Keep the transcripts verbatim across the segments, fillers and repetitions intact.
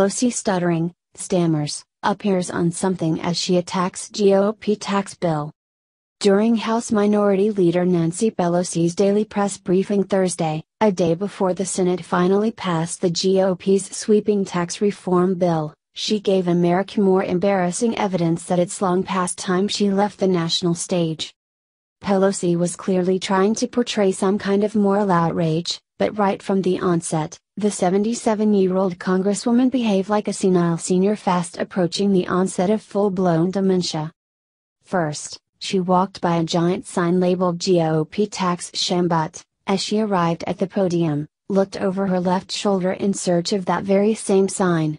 Pelosi stuttering, stammers, appears on something as she attacks G O P tax bill. During House Minority Leader Nancy Pelosi's daily press briefing Thursday, a day before the Senate finally passed the G O P's sweeping tax reform bill, she gave America more embarrassing evidence that it's long past time she left the national stage. Pelosi was clearly trying to portray some kind of moral outrage, but right from the onset, the seventy-seven-year-old Congresswoman behaved like a senile senior fast approaching the onset of full-blown dementia. First, she walked by a giant sign labeled G O P tax sham, but, as she arrived at the podium, looked over her left shoulder in search of that very same sign.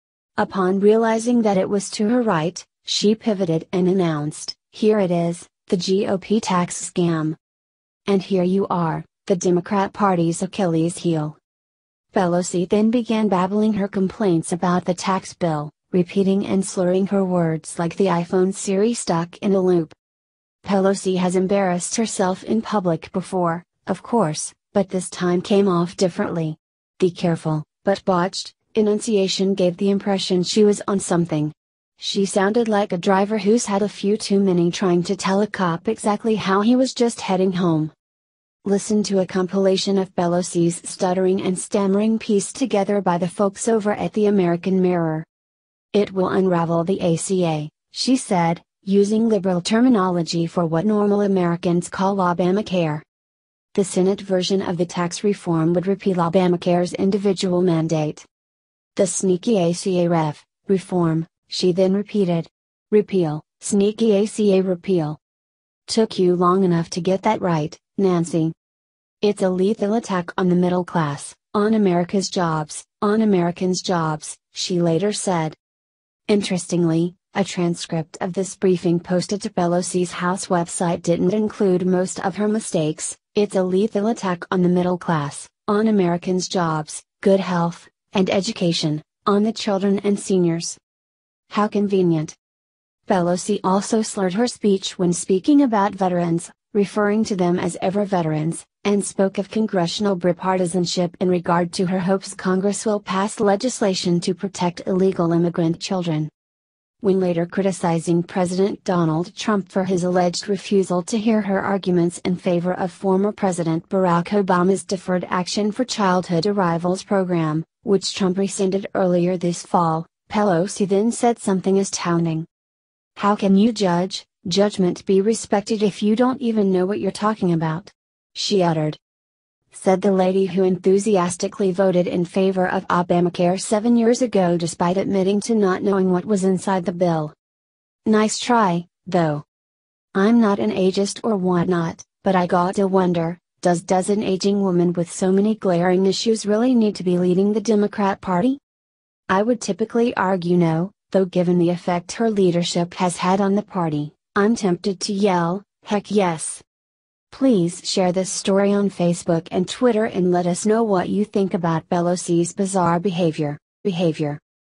Upon realizing that it was to her right, she pivoted and announced, "Here it is, the G O P tax scam. And here you are, the Democrat Party's Achilles heel." Pelosi then began babbling her complaints about the tax bill, repeating and slurring her words like the iPhone Siri stuck in a loop. Pelosi has embarrassed herself in public before, of course, but this time came off differently. The careful, but botched, enunciation gave the impression she was on something. She sounded like a driver who's had a few too many trying to tell a cop exactly how he was just heading home. Listen to a compilation of Pelosi's stuttering and stammering pieced together by the folks over at the American Mirror. "It will unravel the A C A," she said, using liberal terminology for what normal Americans call Obamacare. The Senate version of the tax reform would repeal Obamacare's individual mandate. "The sneaky A C A ref, reform," she then repeated. "Repeal, sneaky A C A repeal. Took you long enough to get that right, Nancy. It's a lethal attack on the middle class, on America's jobs, on Americans' jobs," she later said. Interestingly, a transcript of this briefing posted to Pelosi's House website didn't include most of her mistakes. "It's a lethal attack on the middle class, on Americans' jobs, good health, and education, on the children and seniors." How convenient. Pelosi also slurred her speech when speaking about veterans, referring to them as ever veterans, and spoke of congressional bipartisanship in regard to her hopes Congress will pass legislation to protect illegal immigrant children. When later criticizing President Donald Trump for his alleged refusal to hear her arguments in favor of former President Barack Obama's Deferred Action for Childhood Arrivals program, which Trump rescinded earlier this fall, Pelosi then said something astounding. "How can you judge, judgment be respected if you don't even know what you're talking about?" she uttered. Said the lady who enthusiastically voted in favor of Obamacare seven years ago despite admitting to not knowing what was inside the bill. Nice try, though. I'm not an ageist or whatnot, but I gotta wonder, does does an aging woman with so many glaring issues really need to be leading the Democrat Party? I would typically argue no, though given the effect her leadership has had on the party, I'm tempted to yell, heck yes. Please share this story on Facebook and Twitter and let us know what you think about Pelosi's bizarre behavior. behavior.